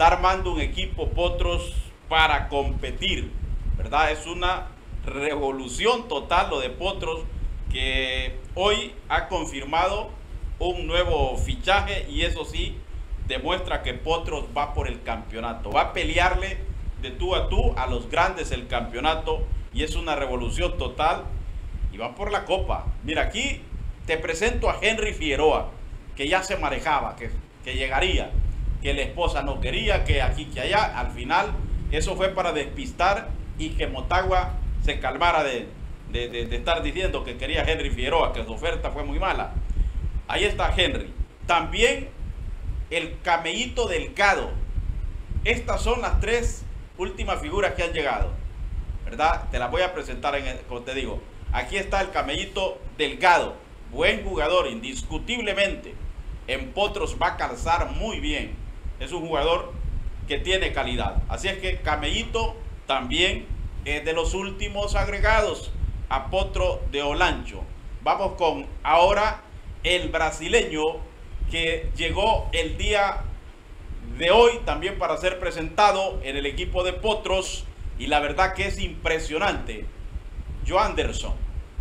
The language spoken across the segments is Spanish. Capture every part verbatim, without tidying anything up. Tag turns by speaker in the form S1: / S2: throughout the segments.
S1: está armando un equipo Potros para competir, ¿verdad? Es una revolución total lo de Potros, que hoy ha confirmado un nuevo fichaje y eso sí demuestra que Potros va por el campeonato, va a pelearle de tú a tú a los grandes el campeonato y es una revolución total y va por la copa. Mira, aquí te presento a Henry Figueroa, que ya se manejaba, que, que llegaría, que la esposa no quería, que aquí, que allá. Al final eso fue para despistar y que Motagua se calmara de, de, de, de estar diciendo que quería Henry Figueroa, que su oferta fue muy mala. Ahí está Henry. También el Camellito Delgado. Estas son las tres últimas figuras que han llegado, ¿verdad? Te las voy a presentar, en el, como te digo. Aquí está el Camellito Delgado. Buen jugador, indiscutiblemente. En Potros va a calzar muy bien. Es un jugador que tiene calidad. Así es que Camellito también es de los últimos agregados a Potro de Olancho. Vamos con ahora el brasileño que llegó el día de hoy también para ser presentado en el equipo de Potros y la verdad que es impresionante. Joanderson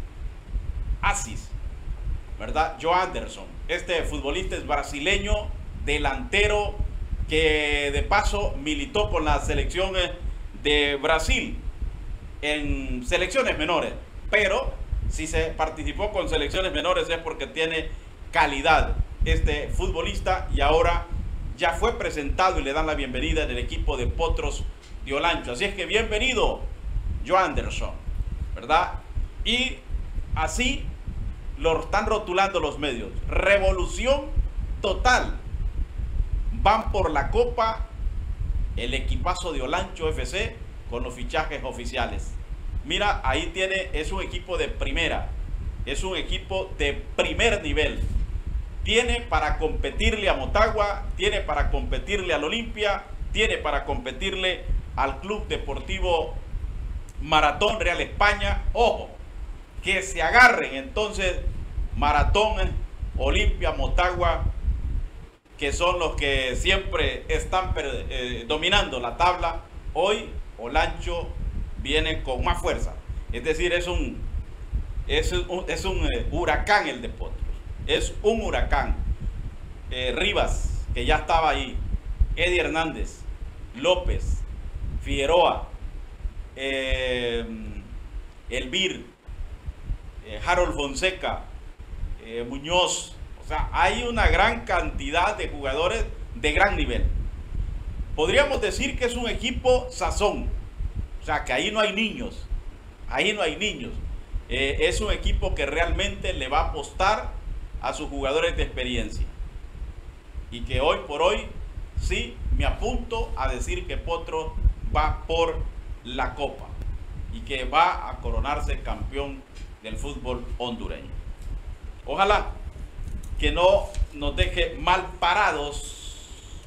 S1: Assis, ¿verdad? Joanderson, este futbolista es brasileño, delantero, que de paso militó con la selección de Brasil en selecciones menores, pero si se participó con selecciones menores es porque tiene calidad este futbolista y ahora ya fue presentado y le dan la bienvenida en el equipo de Potros de Olancho. Así es que bienvenido, Joanderson, ¿verdad? Y así lo están rotulando los medios. Revolución total. Van por la copa el equipazo de Olancho F C con los fichajes oficiales. Mira, ahí tiene, es un equipo de primera. Es un equipo de primer nivel. Tiene para competirle a Motagua, tiene para competirle al Olimpia, tiene para competirle al Club Deportivo Maratón Real España. Ojo, que se agarren entonces Maratón, Olimpia, Motagua, que son los que siempre están eh, dominando la tabla. Hoy Olancho viene con más fuerza, es decir, es un es un, es un eh, huracán el de Potros, es un huracán. eh, Rivas, que ya estaba ahí, Eddie Hernández, López, Figueroa, eh, Elvir, eh, Harold Fonseca, eh, Muñoz. O sea, hay una gran cantidad de jugadores de gran nivel. Podríamos decir que es un equipo sazón. O sea, que ahí no hay niños. Ahí no hay niños. Eh, es un equipo que realmente le va a apostar a sus jugadores de experiencia. Y que hoy por hoy, sí, me apunto a decir que Potro va por la copa. Y que va a coronarse campeón del fútbol hondureño. Ojalá que no nos deje mal parados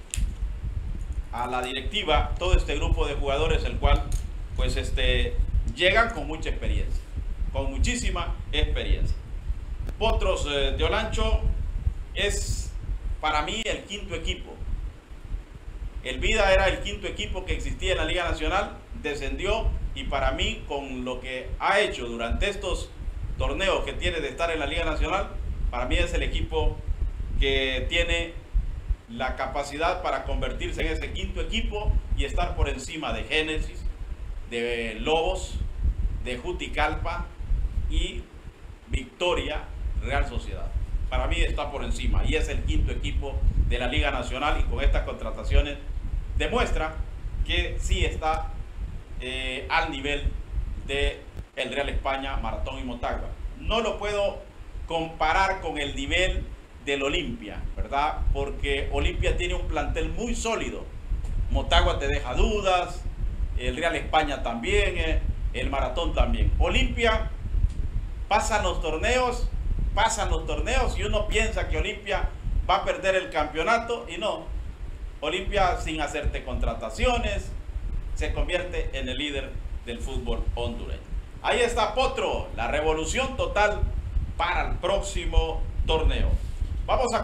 S1: a la directiva, todo este grupo de jugadores, el cual pues este llegan con mucha experiencia, con muchísima experiencia. Potros eh, de Olancho es para mí el quinto equipo. El Vida era el quinto equipo que existía en la Liga Nacional, descendió y para mí con lo que ha hecho durante estos torneos que tiene de estar en la Liga Nacional, para mí es el equipo que tiene la capacidad para convertirse en ese quinto equipo y estar por encima de Génesis, de Lobos, de Juticalpa y Victoria Real Sociedad. Para mí está por encima y es el quinto equipo de la Liga Nacional y con estas contrataciones demuestra que sí está eh, al nivel de el Real España, Maratón y Motagua. No lo puedo comparar con el nivel del Olimpia, ¿verdad? Porque Olimpia tiene un plantel muy sólido. Motagua te deja dudas, el Real España también, eh, el Maratón también. Olimpia pasan los torneos, pasan los torneos y uno piensa que Olimpia va a perder el campeonato y no. Olimpia, sin hacerte contrataciones, se convierte en el líder del fútbol hondureño. Ahí está Potro, la revolución total para el próximo torneo. Vamos a